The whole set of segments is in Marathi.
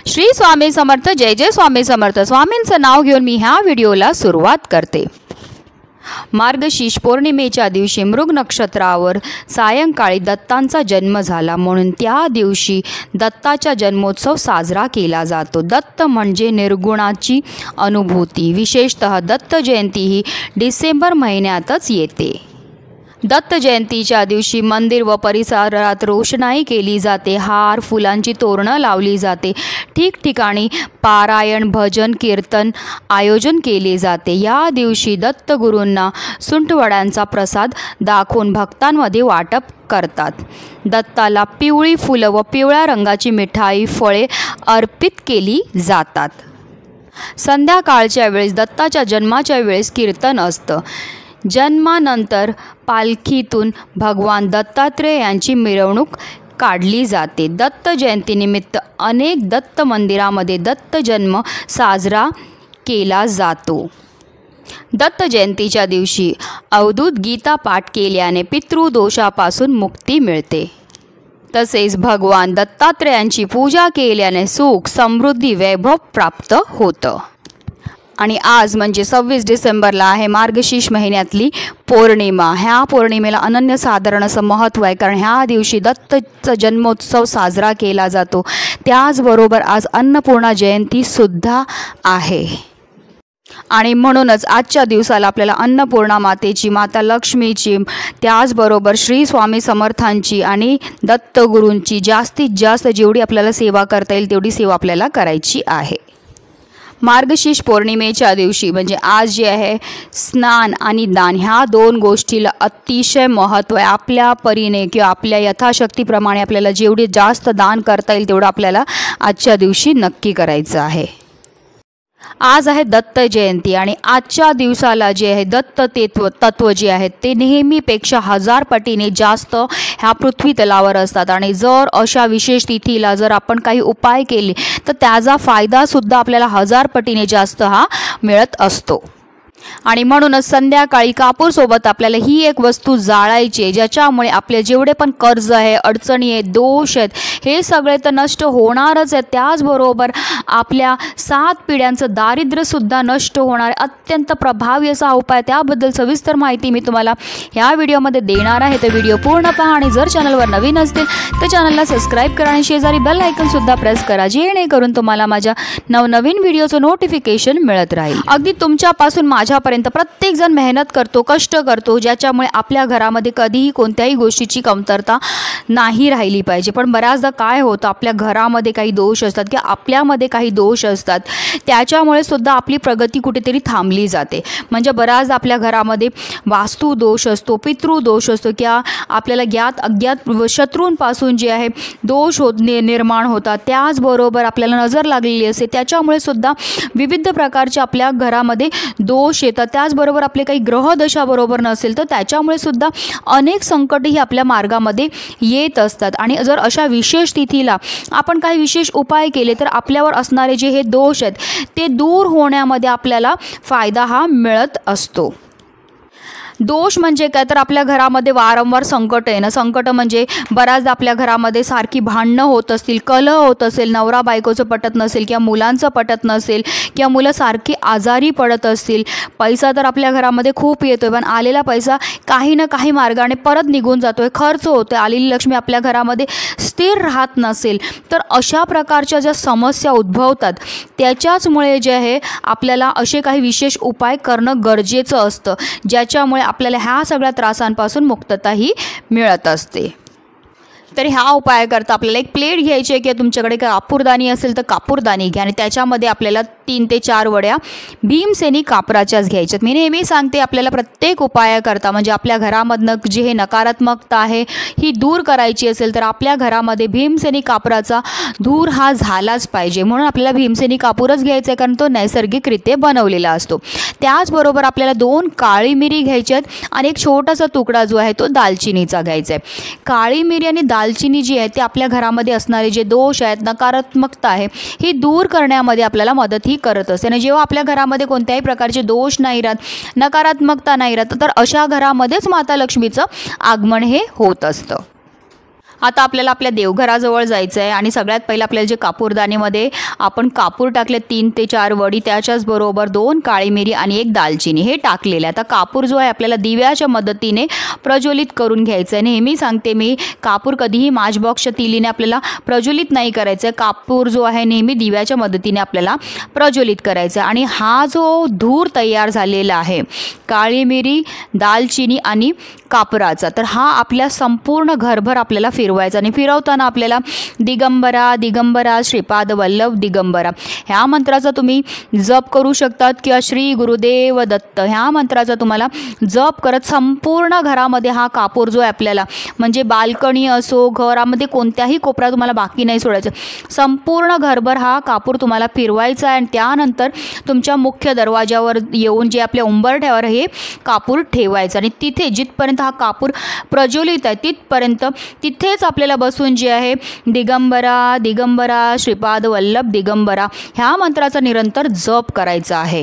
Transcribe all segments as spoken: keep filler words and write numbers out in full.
श्री स्वामी समर्थ. जय जय स्वामी समर्थ. स्वामींचं नाव घेऊन मी ह्या व्हिडिओला सुरुवात करते. मार्गशीर्ष पौर्णिमेच्या दिवशी मृग नक्षत्रावर सायंकाळी दत्तांचा जन्म झाला, म्हणून त्या दिवशी दत्ताचा जन्मोत्सव साजरा केला जातो. दत्त म्हणजे निर्गुणाची अनुभूती. विशेषतः दत्त जयंती ही डिसेंबर महिन्यातच येते. दत्त जयंतीच्या दिवशी मंदिर व परिसरात रोषणाई केली जाते. हार फुलांची तोरणं लावली जाते. ठिकठिकाणी पारायण भजन कीर्तन आयोजन केले जाते. या दिवशी दत्तगुरूंना सुंठवड्यांचा प्रसाद दाखवून भक्तांमध्ये वाटप करतात. दत्ताला पिवळी फुलं व पिवळ्या रंगाची मिठाई फळे अर्पित केली जातात. संध्याकाळच्या वेळेस दत्ताच्या जन्माच्या वेळेस कीर्तन असतं. जन्मानंतर पालखीतून भगवान दत्तात्रेय यांची मिरवणूक काढली जाते. दत्त जयंतीनिमित्त अनेक दत्त मंदिरामध्ये दत्त जन्म साजरा केला जातो. दत्त जयंतीच्या दिवशी अवधूत गीता पाठ केल्याने पितृदोषापासून मुक्ती मिळते. तसेच भगवान दत्तात्रेयांची पूजा केल्याने सुख समृद्धी वैभव प्राप्त होतं. आणि आज म्हणजे सव्वीस डिसेंबरला आहे मार्गशीर्ष महिन्यातली पौर्णिमा. ह्या पौर्णिमेला अनन्यसाधारण असं महत्त्व आहे, कारण ह्या दिवशी दत्तचा जन्मोत्सव साजरा केला जातो. त्याचबरोबर आज अन्नपूर्णा जयंतीसुद्धा आहे. आणि म्हणूनच आजच्या दिवसाला आपल्याला अन्नपूर्णा मातेची, माता लक्ष्मीची, त्याचबरोबर श्री स्वामी समर्थांची आणि दत्तगुरूंची जास्तीत जास्त जेवढी आपल्याला सेवा करता येईल तेवढी सेवा आपल्याला करायची आहे. मार्गशीर्ष पौर्णिमेच्या दिवशी म्हणजे आज जे आहे स्नान आणि दान ह्या दोन गोष्टीला अतिशय महत्त्व आहे. आपल्या परीने किंवा आपल्या यथाशक्तीप्रमाणे आपल्याला जेवढे जास्त दान करता येईल तेवढं आपल्याला आजच्या दिवशी नक्की करायचं आहे. आज आहे दत्त जयंती आणि आजच्या दिवसाला जे आहे दत्त तत्व तत्व जे आहेत ते नेहमीपेक्षा हजार पटीने जास्त ह्या पृथ्वी तलावर असतात. आणि जर अशा विशेष तिथीला जर आपण काही उपाय केले तर त्याचा फायदासुद्धा आपल्याला हजार पटीने जास्त हा मिळत असतो. आणि म्हणूनच संध्याकाळी कापूरसोबत आपल्याला ही एक वस्तू जाळायची आहे, ज्याच्यामुळे आपले जेवढे पण कर्ज आहे, अडचणी आहेत, दोष आहेत, हे सगळे तर नष्ट होणारच आहेत. त्याचबरोबर आपल्या सात पिढ्यांचं दारिद्र्यसुद्धा नष्ट होणार आहे. अत्यंत प्रभावी असा उपाय. त्याबद्दल सविस्तर माहिती मी तुम्हाला ह्या व्हिडिओमध्ये देणार आहे, तर व्हिडिओ पूर्ण पहा. आणि जर चॅनलवर नवीन असतील तर चॅनलला सबस्क्राईब करा आणि शेजारी बेल आयकॉनसुद्धा प्रेस करा, जेणेकरून तुम्हाला माझ्या नवनवीन व्हिडिओचं नोटिफिकेशन मिळत राहील. अगदी तुमच्यापासून माझ्या पर्यंत प्रत्येक जण मेहनत करतो, कष्ट करतो, ज्याच्यामुळे आपल्या घरामध्ये कधीही कोणत्याही गोष्टीची कमतरता नाही राहिली पाहिजे. पण बऱ्याचदा काय होतं, आपल्या घरामध्ये काही दोष असतात किंवा आपल्यामध्ये काही दोष असतात, त्याच्यामुळे सुद्धा आपली प्रगती कुठेतरी थांबली जाते. म्हणजे बऱ्याचदा आपल्या घरामध्ये वास्तू दोष असतो, पितृदोष असतो किंवा आपल्याला ज्ञात अज्ञात शत्रूंपासून जे आहे दोष होत निर्माण होतात. त्याचबरोबर आपल्याला नजर लागलेली असते, त्याच्यामुळे सुद्धा विविध प्रकारचे आपल्या घरामध्ये दोष येतात. त्याचबरोबर आपले काही ग्रहदशा बरोबर नसेल तर त्याच्यामुळे सुद्धा अनेक संकटही आपल्या मार्गामध्ये येत असतात. आणि जर अशा विशेष तिथीला आपण काही विशेष उपाय केले तर आपल्यावर असणारे जे हे दोष आहेत ते दूर होण्यामध्ये आपल्याला फायदा हा मिळत असतो. दोष म्हणजे काय, तर आपल्या घरामध्ये वारंवार संकट आहे ना. संकट म्हणजे बऱ्याचदा आपल्या घरामध्ये सारखी भांडणं होत असतील, कलह होत असेल, नवरा बायकोचं पटत नसेल किंवा मुलांचं पटत नसेल किंवा मुलं सारखी आजारी पडत असतील. पैसा तर आपल्या घरामध्ये खूप येतोय, पण आलेला पैसा काही ना काही मार्गाने परत निघून जातोय, खर्च होतोय, आलेली लक्ष्मी आपल्या घरामध्ये स्थिर राहत नसेल, तर अशा प्रकारच्या ज्या समस्या उद्भवतात त्याच्याचमुळे जे आहे आपल्याला असे काही विशेष उपाय करणं गरजेचं असतं, ज्याच्यामुळे आपल्याला ह्या सगळ्या त्रासांपासून मुक्तताही मिळत असते. तर ह्या उपायाकरता आपल्याला एक प्लेट घ्यायची आहे किंवा तुमच्याकडे कापूरदानी असेल तर कापूरदानी घ्या आणि त्याच्यामध्ये आपल्याला तीन ते चार वड्या भीमसेनी कापराच्याच घ्यायच्यात. मी नेहमी सांगते आपल्याला प्रत्येक उपायाकरता म्हणजे आपल्या घरामधनं जे हे नकारात्मकता आहे ही दूर करायची असेल तर आपल्या घरामध्ये भीमसेनी कापराचा धूर हा झालाच पाहिजे. म्हणून आपल्याला भीमसेनी कापूरच घ्यायचा आहे, कारण तो नैसर्गिकरित्या बनवलेला असतो. त्याचबरोबर आपल्याला दोन काळी मिरी घ्यायची आहेत आणि एक छोटासा तुकडा जो आहे तो दालचिनीचा घ्यायचा आहे. काळी मिरी आणि दालचिनी जी आहे ते आपल्या घरामध्ये असणारे जे दोष आहेत, नकारात्मकता आहे, ही दूर करण्यामध्ये आपल्याला मदत ही करत असते. आणि जेव्हा आपल्या घरामध्ये कोणत्याही प्रकारचे दोष नाही राहत, नकारात्मकता नाही राहत, तर अशा घरामध्येच माता लक्ष्मीचं आगमन हे होत असतं. आता आपल्याला आपल्या देवघराजवळ जायचं आहे आणि सगळ्यात पहिलं आपल्याला जे कापूरदानीमध्ये आपण कापूर टाकले तीन ते चार वडी, त्याच्याच बरोबर दोन काळी मिरी आणि एक दालचिनी हे टाकलेलं आहे. आता कापूर जो आहे आपल्याला दिव्याच्या मदतीने प्रज्वलित करून घ्यायचं आहे. नेहमी सांगते मी, कापूर कधीही माचबॉक्सच्या तिलीने आपल्याला प्रज्वलित नाही करायचं आहे. कापूर जो आहे नेहमी दिव्याच्या मदतीने आपल्याला प्रज्वलित करायचा. आणि हा जो धूर तयार झालेला आहे काळी मिरी, दालचिनी आणि कापराचा, तर हा आपल्या संपूर्ण घरभर आपल्याला फिरवायचा. आणि फिरवताना आपल्याला दिगंबरा दिगंबरा श्रीपाद वल्लभ दिगंबरा ह्या मंत्राचा तुम्ही जप करू शकतात किंवा श्री गुरुदेव दत्त ह्या मंत्राचा तुम्हाला जप करत संपूर्ण घरामध्ये हा कापूर जो आहे आपल्याला, म्हणजे बाल्कनी असो, घरामध्ये कोणत्याही कोपरा तुम्हाला बाकी नाही सोडायचं, संपूर्ण घरभर हा कापूर तुम्हाला फिरवायचा आहे. आणि त्यानंतर तुमच्या मुख्य दरवाजावर येऊन जे आपल्या उंबरठ्यावर हे कापूर ठेवायचं आणि तिथे जिथपर्यंत हा कापूर प्रज्वलित आहे तिथपर्यंत तिथेच आपल्याला बसून जे आहे दिगंबरा दिगंबरा श्रीपाद वल्लभ दिगंबरा ह्या मंत्राचा निरंतर जप करायचा आहे.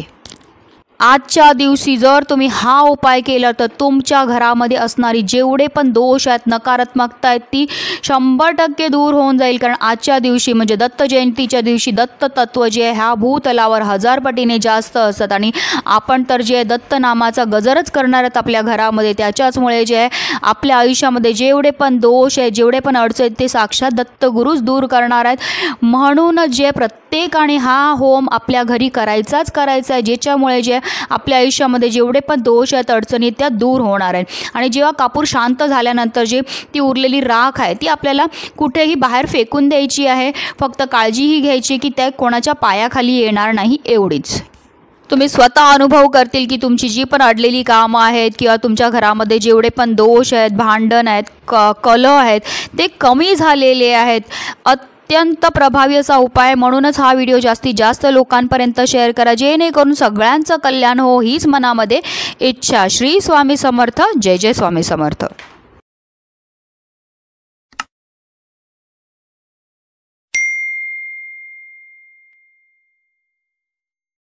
आजच्या दिवशी जर तुम्ही हा उपाय केला तर तुमच्या घरामध्ये असणारी जेवढे पण दोष आहेत, नकारात्मकता आहेत, ती शंभर टक्के दूर होऊन जाईल. कारण आजच्या दिवशी म्हणजे दत्त जयंतीच्या दिवशी दत्त तत्व जे आहे ह्या भूतलावर हजार पटीने जास्त असतात. आणि आपण तर जे आहे दत्त नामाचा गजरच करणार आहेत आपल्या घरामध्ये. त्याच्याचमुळे जे आहे आपल्या आयुष्यामध्ये जेवढे पण दोष आहेत, जेवढे पण अडचणी आहेत, ते साक्षात दत्तगुरूच दूर करणार आहेत. म्हणूनच जे प्रत्येकाने हा होम आपल्या घरी करायचाच करायचा आहे, ज्याच्यामुळे जे आपल्या आयुष्यामध्ये जेवढे पण दोष आहेत, अडचणी त्या दूर होणार आहेत. आणि जेव्हा कापूर शांत झाल्यानंतर जे ती उरलेली राख आहे ती आपल्याला कुठेही बाहेर फेकून द्यायची आहे. फक्त काळजीही घ्यायची की त्या कोणाच्या पायाखाली येणार नाही, एवढीच. तुम्ही स्वतः अनुभव करतील की तुमची जी पण अडलेली कामं आहेत किंवा तुमच्या घरामध्ये जेवढे पण दोष आहेत, भांडण आहेत, क कलह आहेत, ते कमी झालेले आहेत. अत्यंत प्रभावी असा उपाय. म्हणूनच हा व्हिडिओ जास्तीत जास्त लोकांपर्यंत शेअर करा, जेणेकरून सगळ्यांचं कल्याण हो हीच मनामध्ये इच्छा. श्री स्वामी समर्थ. जय जय स्वामी समर्थ.